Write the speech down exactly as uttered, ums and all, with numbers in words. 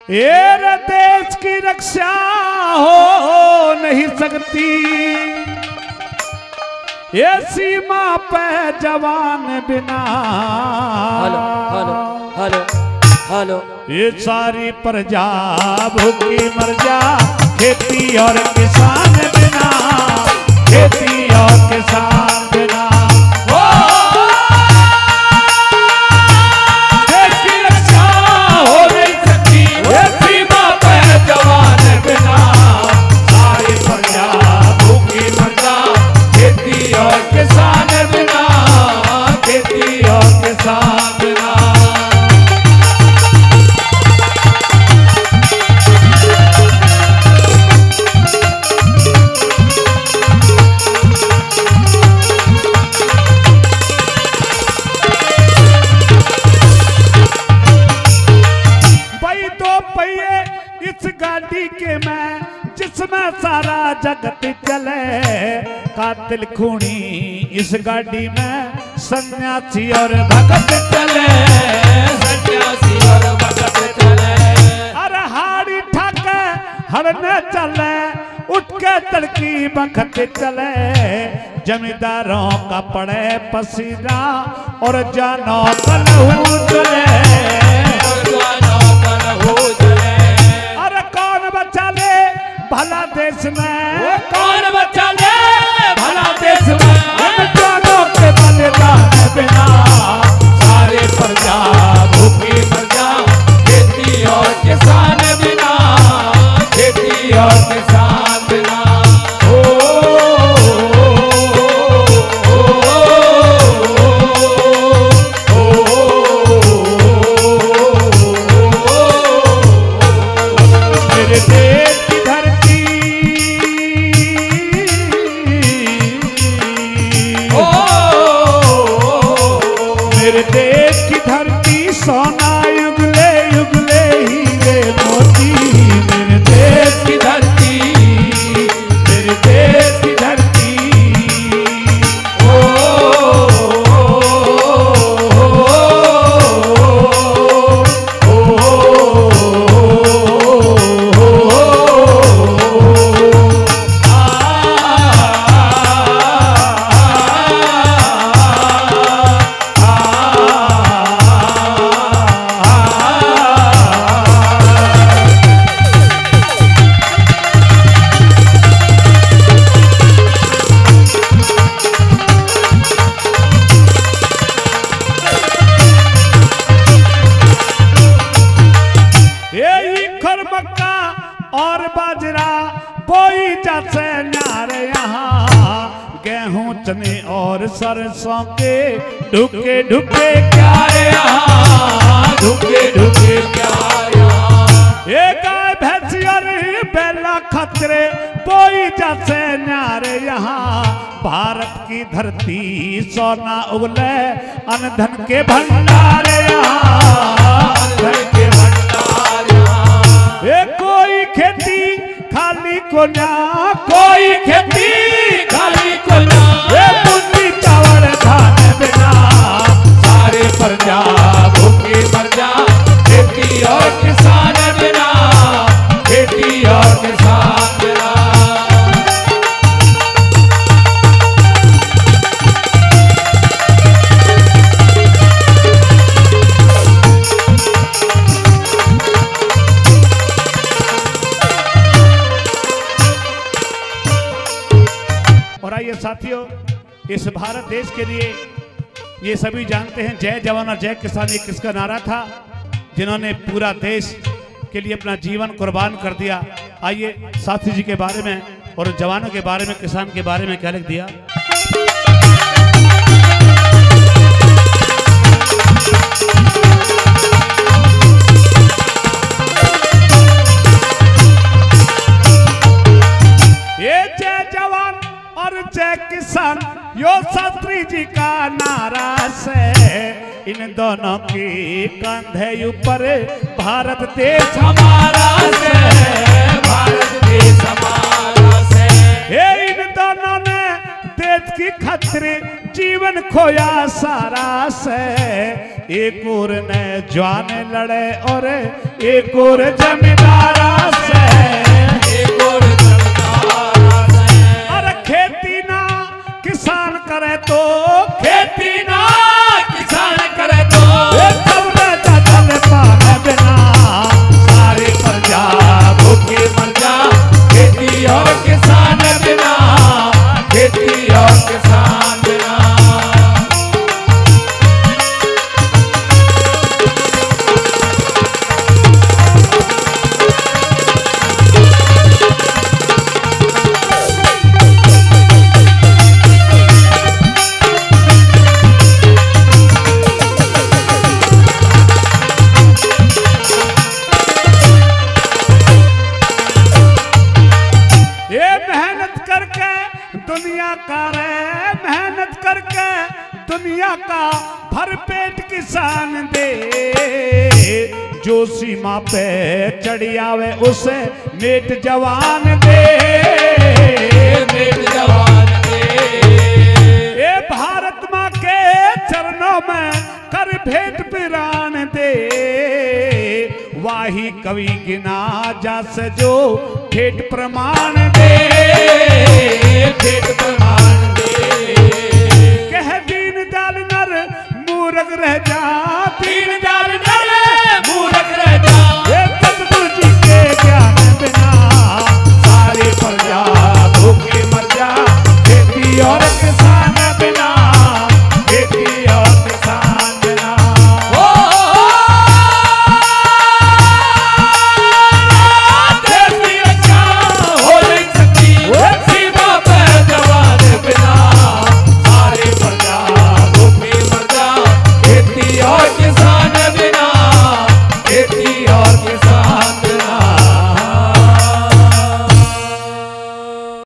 ये देश की रक्षा हो नहीं सकती, ये सीमा पे जवान बिना। Hello hello hello hello. ये सारी प्रजा भूखी मर जा, खेती और किसान बिना, खेती और किसान बिना। देश की रक्षा हो नहीं सकती, ये सीमा पे जवान बिना, सारी प्रजा भूखी मर जा, खेती और किसान बिना, खेती और किसान बिना। गाड़ी के मैं जिसमें सारा जगत चले, कातिल खूनी इस गाड़ी में सन्यासी और भगत चले, सन्यासी और भगत चले। अरे हाड़ी ठाके हड़ने चले, उठ के तड़की बखत चले, जमींदारों का पड़े पसीना और जानों का लहू चले, भला देश में कौन बचा ले, भला देश में जानों के बलिदान बिना, सारे प्रजा भूखी मर जा, खेती और किसान बिना, खेती और किसान बिना। ओ, ओ, ओ, मेरे देश मेरे देश की धरती सोना युगले युगले हीरे मोती, मेरे देश की धरती, मेरे देश की धरती। ओ, और बाजरा बोई जाते न्यारे यहाँ, गेहूं चने और सरसों के ढुके ढुके क्यारे यहाँ, ढुके ढुके क्यारे यहाँ। ये गाय भैंसी और बैला खतरे बोई जाते न्यारे यहाँ, भारत की धरती सोना उगले अनधन के भंडारे यहाँ, अनधन के भंडार यहाँ। ये कोई खेती खाली को ना, कोई खेती खाली को ना, ये पूंजी चावल धान बिना, सारे प्रजा भूखी मर जा, खेती और किसान बिना, खेती और किसान बिना। और आइए साथियों, इस भारत देश के लिए ये सभी जानते हैं जय जवान और जय किसान ये किसका नारा था, जिन्होंने पूरा देश के लिए अपना जीवन कुर्बान कर दिया। आइए साथी जी के बारे में और जवानों के बारे में, किसान के बारे में क्या लिख दिया। ये जय जवान और जय किसान यो शास्त्री जी का नारा से, इन दोनों की कंधे ऊपर भारत देश हमारा से, भारत देश हमारा से। ये इन दोनों ने देश की खतरे जीवन खोया सारा से, एक और ने जवान लड़े और एक और जमींदारा से, एक और जमींदारा से। अरे खेती ना किसान करे तो, खेती ना किसान करे तो, खबरे जल पाने बिना सारी प्रजा भूखी मर जा। खेती और किसान बिना, खेती और किसान बिना। दुनिया का रे मेहनत करके दुनिया का भरपेट किसान दे, जो सीमा पे चढ़ी आवे उसे नेट जवान दे, नेट जवान दे। ए भारत माँ के चरणों में कर भेंट पिरान दे, वाही कवि गिना जा से जो ठेठ प्रमाण दे, ठेठ प्रमाण दे। कह दीन दयाल नर मूरख रह जा, दीन दयाल नर